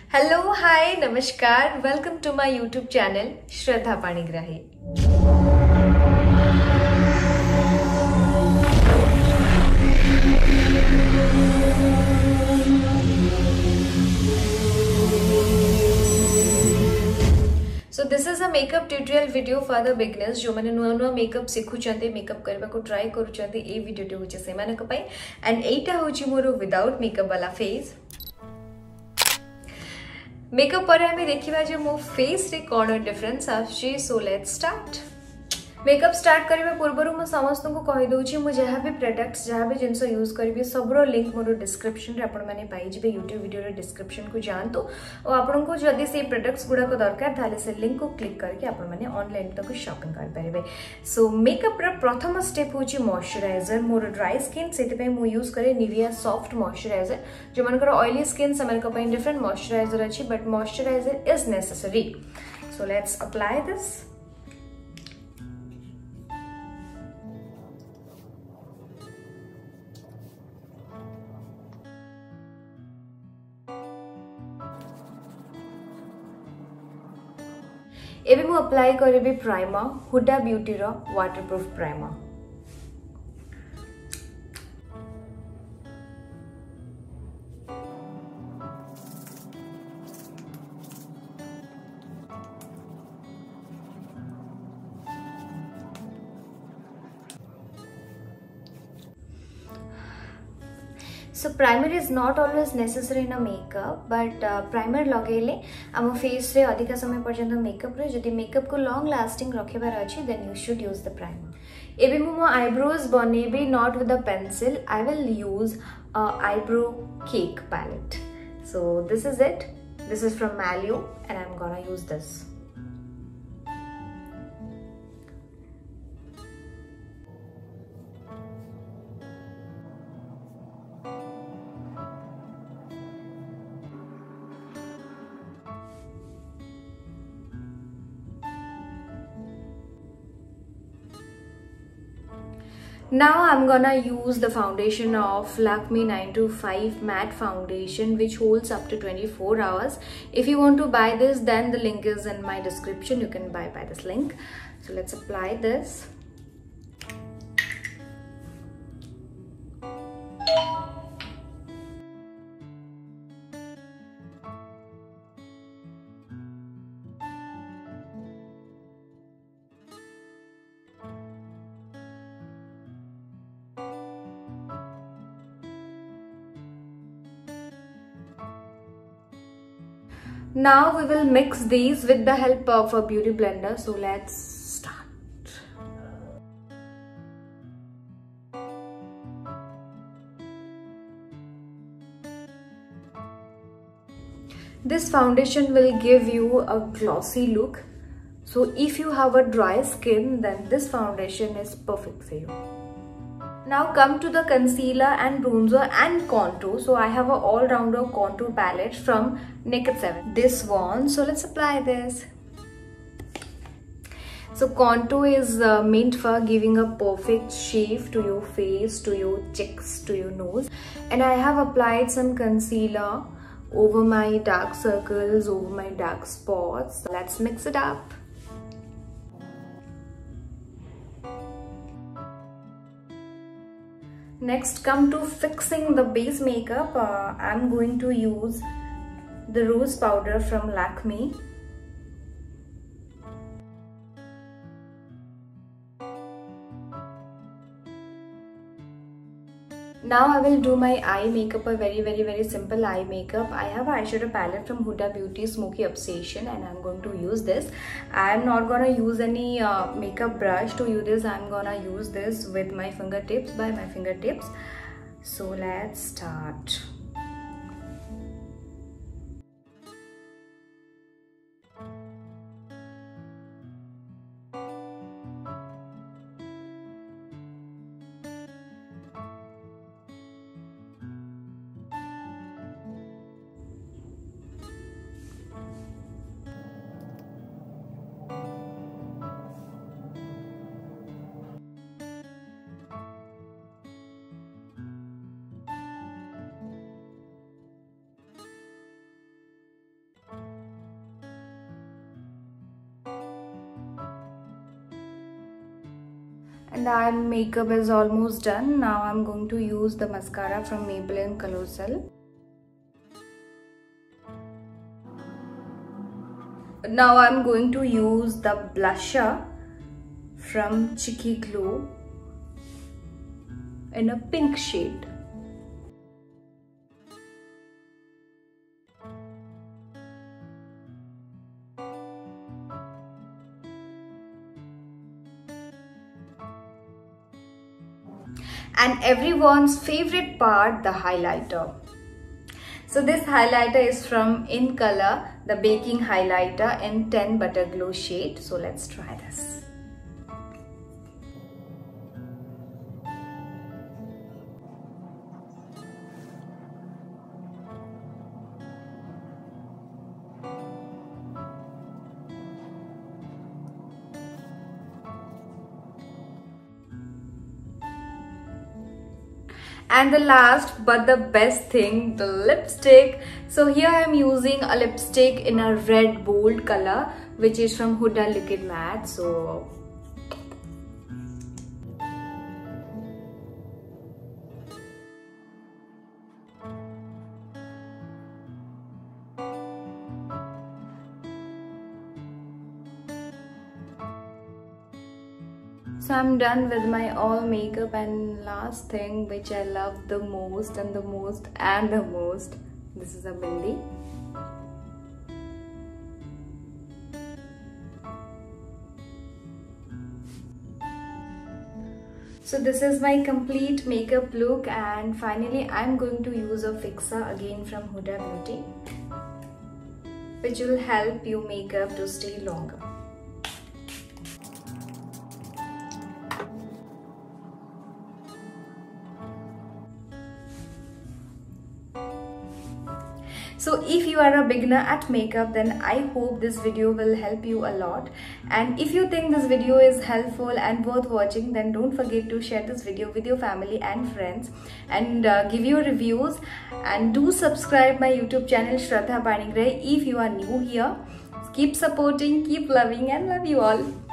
Hello, hi, namaskar. Welcome to my YouTube channel, Shraddha Panigrahi. So this is a makeup tutorial video for the beginners जो मैंने नुआ नुआ makeup शिखुचंती makeup करबा को try करूचंती ए video टे होचे सेमानक पई एंड एटा होची मोर विदाउट मेकअप वाला फेस मेकअप पर हमें देखिबा जे मो फेस रे कोन डिफरेंस आछि so let's start makeup start करबा पूर्वरु म समस्त को कहि दोछि मु जहा भी प्रोडक्ट्स जहा भी जिंस यूज करबी सबरो लिंक मोर डिस्क्रिप्शन रे आपण माने पाई जिबे YouTube वीडियो रे डिस्क्रिप्शन को जानतो और आपण को जदी से प्रोडक्ट्स गुडा को दरकार थाले से लिंक को क्लिक करके आपण माने ऑनलाइन तक शॉपिंग कर परिबे। सो मेकअप रे प्रथम स्टेप होछि मॉइस्चराइजर मोर ड्राई स्किन सेति पे मु यूज करे निविया सॉफ्ट मॉइस्चराइजर जो मनकर ऑयली स्किन समन को पे डिफरेंट मॉइस्चराइजर अछि but moisturiser is necessary. So let's apply this. एबे मु अप्लाई करबी प्राइमर हुडा ब्यूटी रो waterproof primer. So primer is not always necessary in a makeup, but primer लगेले आम फेस रे अधिक समय पर्यंत मेकअप रे जदि मेकअप को लॉन्ग लास्टिंग रखिबार अछि then you should use the primer. एबे मु मो आईब्रोज बनेबी not with a pencil, I will use a eyebrow cake palette. So this is it. This is from Malio and I'm gonna use this. Now I'm gonna use the foundation of Lakme 925 matte foundation which holds up to 24 hours. If you want to buy this, then the link is in my description. You can buy by this link. So let's apply this. Now we will mix these with the help of a beauty blender. So let's start. This foundation will give you a glossy look. So if you have a dry skin, then this foundation is perfect for you. Now come to the concealer and bronzer and contour. So I have a all-rounder contour palette from Naked 7. This one. So let's apply this. So contour is meant for giving a perfect shape to your face, to your cheeks, to your nose. And I have applied some concealer over my dark circles, over my dark spots. Let's mix it up. Next, come to fixing the base makeup. I'm going to use the rose powder from Lakme. Now I will do my eye makeup, a very simple eye makeup. I have an eyeshadow palette from Huda Beauty Smoky Obsession and I'm going to use this. I'm not gonna use any makeup brush to use this. I'm gonna use this with my fingertips, by my fingertips. So let's start. And our makeup is almost done. Now I'm going to use the mascara from Maybelline Colossal. Now I'm going to use the blusher from Cheeky Glow in a pink shade. And everyone's favorite part, the highlighter. So this highlighter is from In Color, the baking highlighter in 10 Butter Glow shade. So let's try this. And the last but the best thing, the lipstick. So here I am using a lipstick in a red bold color, which is from Huda Liquid Matte. So I'm done with my all makeup, and last thing which I love the most and the most and the most, this is a bindi. So this is my complete makeup look, and finally I'm going to use a fixer again from Huda Beauty, which will help your makeup to stay longer. So if you are a beginner at makeup, then I hope this video will help you a lot. And if you think this video is helpful and worth watching, then don't forget to share this video with your family and friends, and give your reviews, and do subscribe my YouTube channel Shraddha Panigrai if you are new here. Keep supporting, keep loving, and love you all.